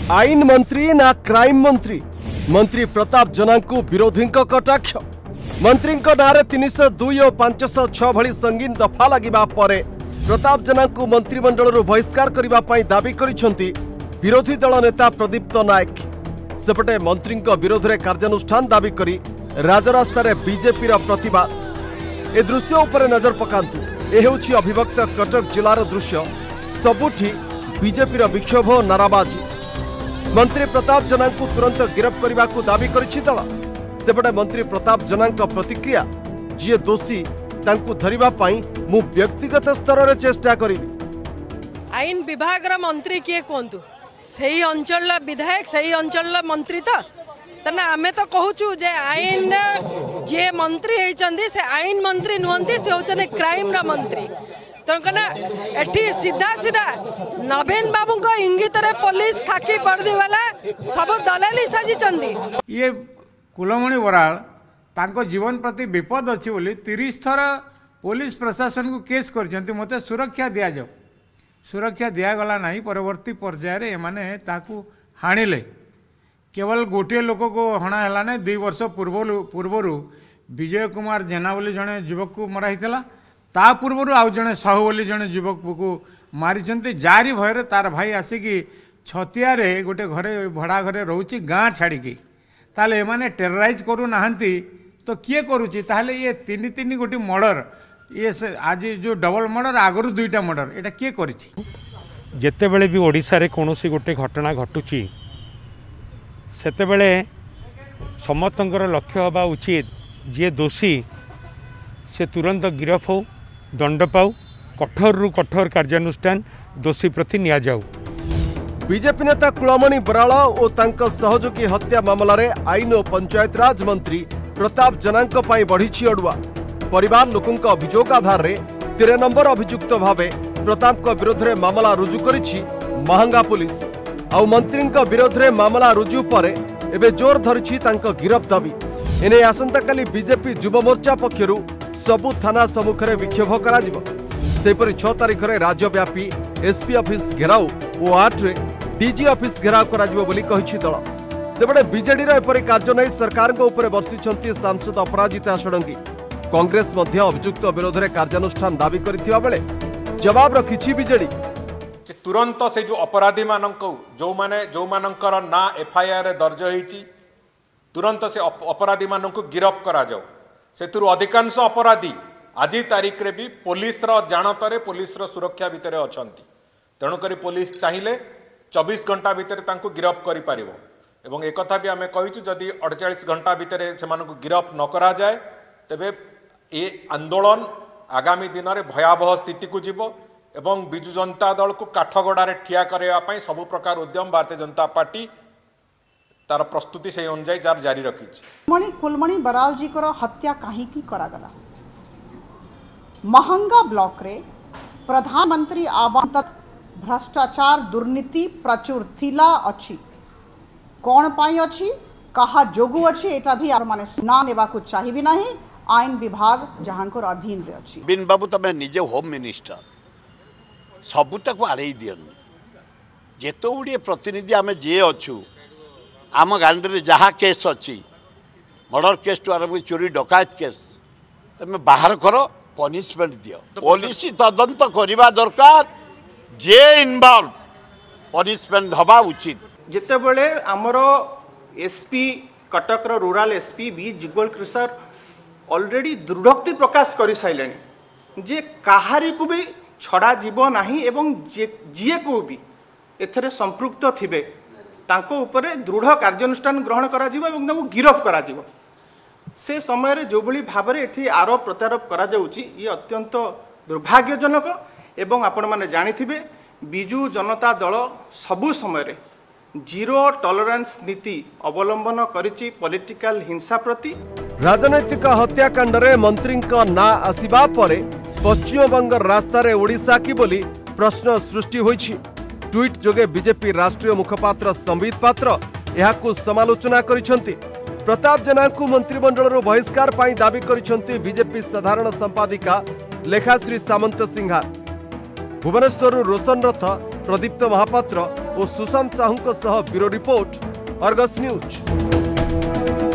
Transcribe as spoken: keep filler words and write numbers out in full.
आईन मंत्री ना क्राइम मंत्री मंत्री प्रताप जेना को विरोधी कटाक्ष मंत्री नारे तीन सौ दुई और पांच सौ छह भली संगीन दफा लगिबा परे प्रताप जेना को मंत्रिमंडल बहिष्कार करने दाबी करिसेंती विरोधी दल नेता प्रदीप्त नायक। सेपटे मंत्री विरोध में कार्यानुष्ठान दाबी करी राजरास्ता बीजेपी प्रतिवाद। ए दृश्य उपर नजर पकांतु। ए हेउछि अभिभक्त कटक जिलार दृश्य। सबुठी बीजेपी विक्षोभ और नाराबाजी। मंत्री प्रताप जेना को तुरंत गिरफ्त करने को दाबी करिछि दल। सेपटे मंत्री प्रताप जेना प्रतिक्रिया जी दोषी तांकु धरिबा पई मु व्यक्तिगत स्तर रे चेष्टा करिबी। आईन विभाग रा मंत्री किए कोंतु सही अंचल विधायक सही अंचल मंत्री तो तना आमे तो कहूचु जे आईन जे मंत्री हेचंदी से आईन मंत्री नुहंती से होचने क्राइम रा मंत्री तो कना एठी सीधा सीधा नवीन बाबू को इंगित रे पुलिस खाकी पर्दी वाला सब दलाली साजी चंदी। ये कुलमणि बराल तांको जीवन प्रति विपद अच्छी बोली तीस थर पुलिस प्रशासन को केस कर मते सुरक्षा दिया जाओ सुरक्षा दिगला ना परवर्ती पर्यायर एमाने ताकू हाणिले केवल गोटे लोक को हणा है ना दुई वर्ष पूर्व पूर्वर विजय कुमार जेना बोली जड़े युवक को मराही ता पूर्वर आउ जड़े साहू बोली जड़े युवक को मारी जारी भयर तार भाई आसिकी छतिया गोटे घरे भड़ा घरे रोचे गाँ छाड़िकी ताले एमाने टेरराइज करू नाहंती तो किए करुच्ची ताहले ये तीन तीन गोटी मर्डर ये आज जो डबल मर्डर आगरू दुईटा मर्डर एटा किए करिछि। जेते बेले भी ओडिशा रे कोनोसी गोटे घटना घटुची सेते बेले समस्तंकर लक्ष्य हवा उचित जे दोषी से तुरंत गिरफ हो दंड पाऊ कठोर रु कठोर कार्यानुष्ठान दोषी प्रति निया जाऊ। बीजेपी नेता कुलमणि बराल और तांको सहयोगी हत्या मामला रे आईन और पंचायत राज मंत्री प्रताप जेना बढ़ी अड़ुआ। परिवार लोकों अभियोग आधार रे तेरह नंबर अभियुक्त भावे प्रताप को विरोध में मामला रुजु करिछि महंगा पुलिस। आउ मंत्री विरोध में मामला रुजु पर एबे जोर धरिछि तांको गिरफ्त दाबी। एने आसंता काली बीजेपी युव मोर्चा पक्षरु सबु थाना सम्मुखें विक्षोभ कराजिबो। सेपरि छह तारिख रे राज्यव्यापी एसपी ऑफिस घेराव और आठ रे डीजी ऑफिस घेराव कराजिबो बोली कहिछि दल। सेपटे बीजेडी रो एपरि कार्य नै सरकार को ऊपर बर्षिछंती सांसद अपराजिता षडंगी। कांग्रेस मध्य अभियुक्त विरोध में कार्यानुष्ठान दाबी करथिबा बेले जवाब रखिछि बीजेडी। तुरंत से जो अपराधी मानक जो माने जो मानकर ना एफआईआर दर्ज होईछि तुरंत से अपराधी मानक गिरफ्त करा जाओ। सेतुरु अधिकांश अपराधी आज तारीख रे भी पुलिस रो जानतरे पुलिस रो सुरक्षा भितर अछंती तेणु करी पुलिस चाहिए चौबीस घंटा भितर तांको गिरफ्त करि पारिबो। एवं एक कथा भी आमे कहिछु जदि अड़तालीस घंटा भितर सेमानकु गिरफ्त न करा जाए तेबे ए आंदोलन आगामी दिन में भयावह स्थिति को जीव एवं बिजु जनता दल को काठगड़ा ठिया करने सबु प्रकार उद्यम भारतीय जनता पार्टी तार प्रस्तुति से अनुजाई जार जारी रखी। मणि कुलमणि बराल जी को हत्या कहीं की करागला महंगा ब्लॉक रे प्रधानमंत्री आवास भ्रष्टाचार दुर्नीति प्रचुर थिला अच्छी कौन पाई अच्छी कहा जोगु अच्छी एटा भी आर माने सुना नेबा को चाहिए नहीं। आईन विभाग जहां को अधीन रे अच्छी बिन बाबू तमे निजे होम मिनिस्टर सबुटा को आड़े दियन जेतो गुड़िए प्रतिनिधि आम जे अच्छु आम गांधी जहाँ केस अच्छी मर्डर केस टू आरम्भ चोरी डकायत केस तमें बाहर कर पनिशमेंट दियो पुलिस तदंत करवा दरकार जे इनवॉल्व पनिशमेंट हवा उचित। जिते बड़े आमर SP Cuttack rural SP B Jugal Kishore already दृढ़ोक्ति प्रकाश कर सारे जे कहारी को भी छड़ा जीव नहीं एवं जी को भी एथरे संपृक्त थिबे तांको ऊपर दृढ़ कार्यानुष्ठान ग्रहण करा जीव एवं तांको गिरफ करा जीव। से समय जो भली भाव में एठी आरोप प्रत्यारोप करा जाउची ये अत्यंत दुर्भाग्यजनक एवं आपण माने जानिथिबे बिजु जनता दल सबु समय जीरो टॉलरेंस नीति अवलंबन करिछि पॉलिटिकल हिंसा प्रति। राजनैतिक हत्याकांड रे मंत्री ना आसिबा परे पश्चिमबंग रास्ता रे ओडिशा की बोली प्रश्न सृष्टि होइछि। ट्वीट जोगे बीजेपी राष्ट्रीय मुखपात्र संबित पात्र यहाकू समालोचना करिसेंती। प्रताप जेना को मंत्रिमंडल बहिष्कार पाई दाबी करिसेंती बीजेपी साधारण संपादिका लेखाश्री सामंत सिंहार। भुवनेश्वर रोशन रथ प्रदीप्त महापात्र और Sushant Sahu bureau report Argus news.